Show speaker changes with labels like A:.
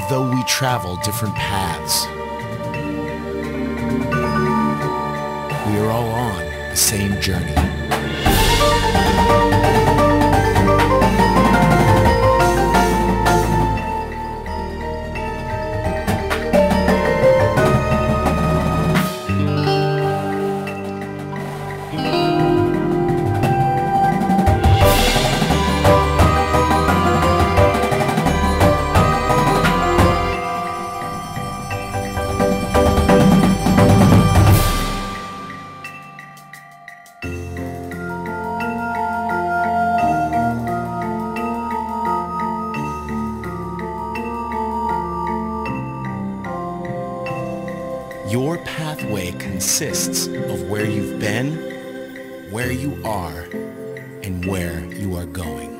A: though we travel different paths, we are all on the same journey. Your pathway consists of where you've been, where you are, and where you are going.